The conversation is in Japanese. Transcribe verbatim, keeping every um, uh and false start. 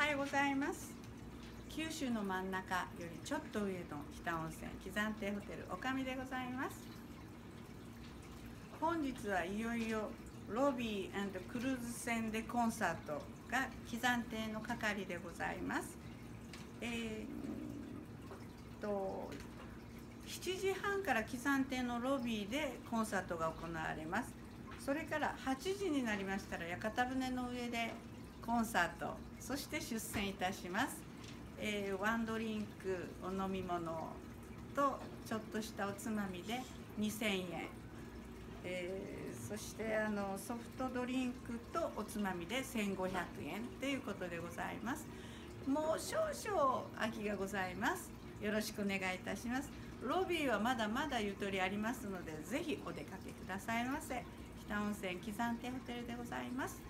はようございます。九州の真ん中よりちょっと上の北温泉喜山亭ホテルおかみでございます。本日はいよいよロビー&クルーズ船でコンサートが喜山亭の係でございます。えー、としちじはんから喜山亭のロビーでコンサートが行われます。それからはちじになりましたら屋形船の上でコンサート、そして出船いたします。えー、ワンドリンク、お飲み物とちょっとしたおつまみでにせんえん、えー、そしてあのソフトドリンクとおつまみでせんごひゃくえんということでございます。もう少々空きがございます。よろしくお願いいたします。ロビーはまだまだゆとりありますので、ぜひお出かけくださいませ。北温泉喜山亭ホテルでございます。